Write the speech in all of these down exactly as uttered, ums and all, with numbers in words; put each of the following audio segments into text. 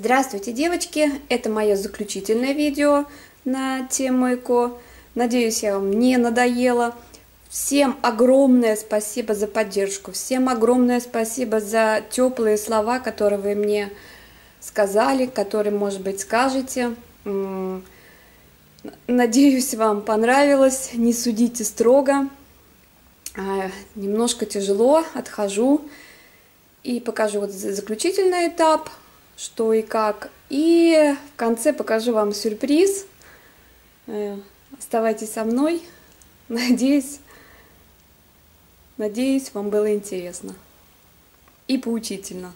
Здравствуйте, девочки! Это мое заключительное видео на тему эко. Надеюсь, я вам не надоела. Всем огромное спасибо за поддержку. Всем огромное спасибо за теплые слова, которые вы мне сказали, которые, может быть, скажете. Надеюсь, вам понравилось. Не судите строго. Немножко тяжело, отхожу и покажу вот заключительный этап, что и как. И в конце покажу вам сюрприз. Оставайтесь со мной. Надеюсь, надеюсь, вам было интересно и поучительно.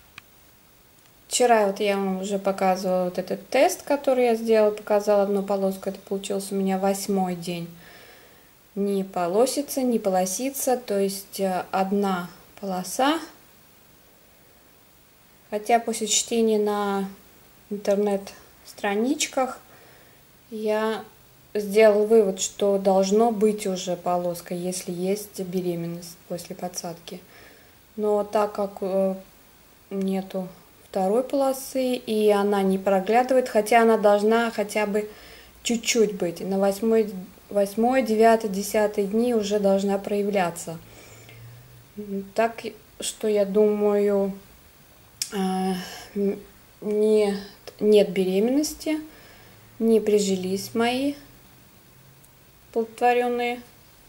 Вчера вот я вам уже показывала вот этот тест, который я сделала. Показала одну полоску. Это получился у меня восьмой день. Не полосится, не полосится. То есть одна полоса. Хотя после чтения на интернет-страничках я сделал вывод, что должно быть уже полоска, если есть беременность после подсадки. Но так как нету второй полосы и она не проглядывает, хотя она должна хотя бы чуть-чуть быть, на восьмой, восьмой, девятый, десятый дни уже должна проявляться. Так что я думаю, не, нет беременности, не прижились мои плодотворенные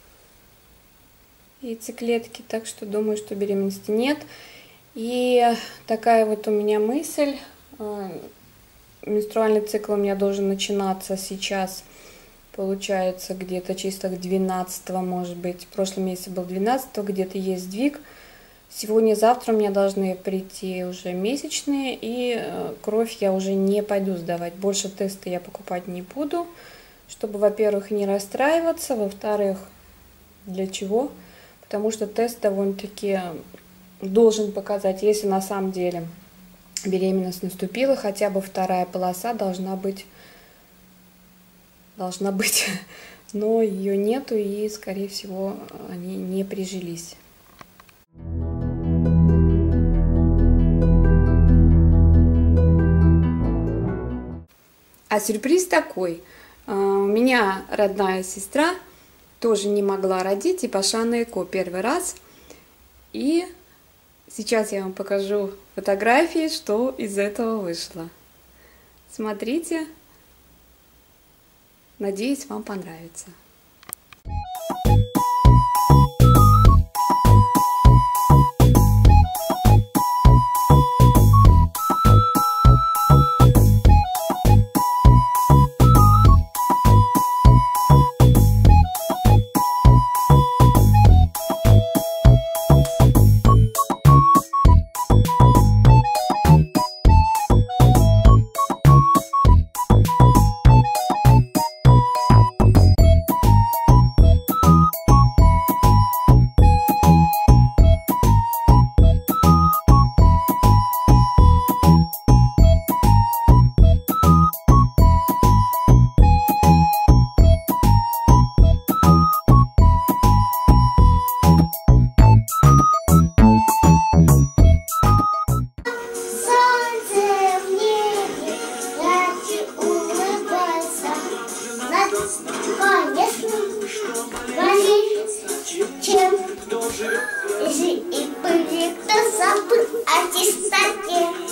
яйцеклетки, так что думаю, что беременности нет. И такая вот у меня мысль, менструальный цикл у меня должен начинаться сейчас, получается, где-то чисто двенадцатого, может быть, в прошлом месяце был двенадцатого, где-то есть сдвиг. Сегодня-завтра у меня должны прийти уже месячные, и кровь я уже не пойду сдавать. Больше теста я покупать не буду, чтобы, во-первых, не расстраиваться, во-вторых, для чего? Потому что тест довольно-таки должен показать, если на самом деле беременность наступила, хотя бы вторая полоса должна быть, должна быть, но ее нету, и, скорее всего, они не прижились. А сюрприз такой. У меня родная сестра тоже не могла родить и пошла на эко первый раз. И сейчас я вам покажу фотографии, что из этого вышло. Смотрите. Надеюсь, вам понравится. Чем и были, кто забыл о чистоте.